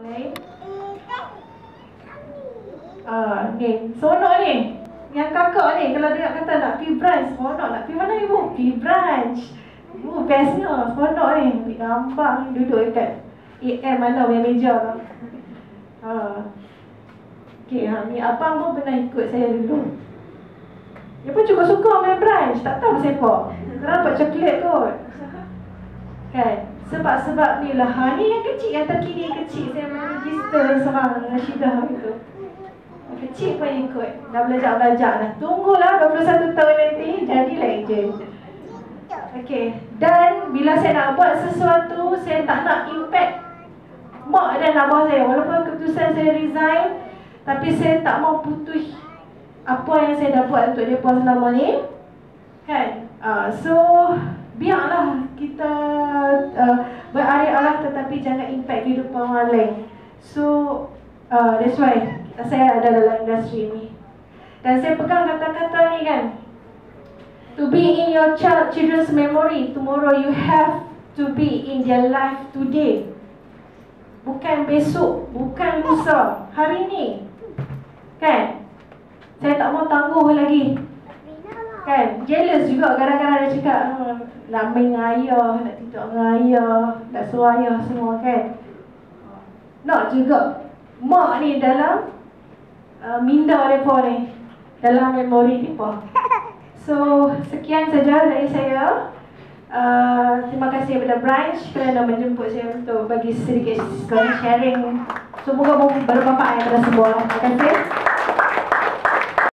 Lain? Ni, seronok ni. Yang kakak ni, kalau dia kata nak pergi branch, seronok. Nak pergi mana ibu? Pergi branch. Bestnya, seronok ni. Ambil gambar ni, duduk dekat AM mana punya meja tu. Okay, ni abang pun pernah ikut saya dulu. Dia pun cukup suka main branch, tak tahu sepak. Kenapa coklat kot. Kan? Sebab ni lah. Ni yang kecil, yang terkini kecil. Saya main register seorang Rashidah gitu. Kecil pun ikut. Dah belajar-belajar dah. Tunggulah 21 tahun nanti jadi legend. Okay. Dan bila saya nak buat sesuatu, saya tak nak impact mak dan abah saya. Walaupun keputusan saya resign, tapi saya tak mau putus apa yang saya dah buat untuk mereka selama ni. Kan? So biarlah kita berarah-arah tetapi jangan impact kehidupan orang lain. So that's why saya ada dalam industri ni. Dan saya pegang kata-kata ni kan, to be in your children's memory tomorrow, you have to be in their life today. Bukan besok, bukan lusa, hari ni. Kan? Saya tak mau tangguh lagi. Kan? Jealous juga kadang-kadang dia cakap nak main dengan ayah, nak tidur dengan ayah, nak suruh ayah semua kan. Nak juga mak ni dalam minda mereka ni, dalam memori mereka. So sekian saja dari saya. Terima kasih kepada branch kerana menjemput saya untuk bagi sedikit sharing. Semoga bermanfaat kepada semua. Terima kasih.